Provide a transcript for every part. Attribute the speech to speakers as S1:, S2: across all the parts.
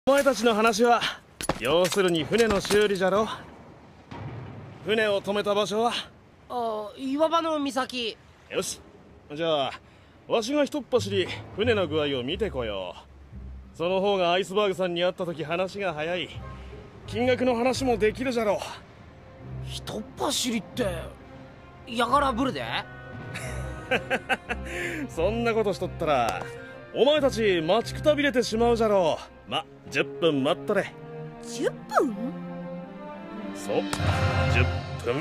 S1: お前たちの話は要するに船の修理じゃろ。船を止めた場所は
S2: 岩場の岬。
S1: よし、じゃあわしがひとっ走り船の具合を見てこよう。その方がアイスバーグさんに会った時話が早い。金額の話もできるじゃろう。
S2: ひとっ走りってやがらブルで
S1: そんなことしとったらお前たち待ちくたびれてしまうじゃろう。ま、10分待っとれ。
S3: 10分？
S1: そう、10分。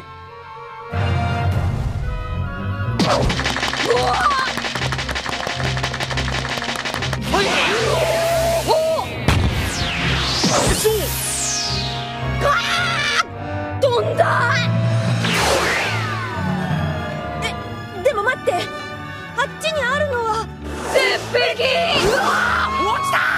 S3: うわ
S2: はいお
S3: っ飛んだ。でも待って、あっちにあるのは
S2: 絶壁。うわ落ちた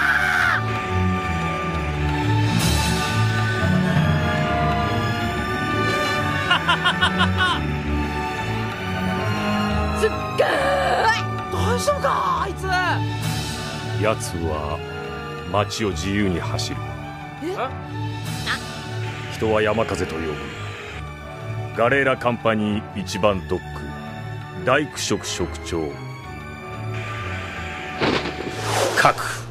S2: すっげー。大丈夫かあいつ。
S4: 奴は街を自由に走る。人は山風と呼ぶ。ガレーラカンパニー一番ドッグ大工職職長核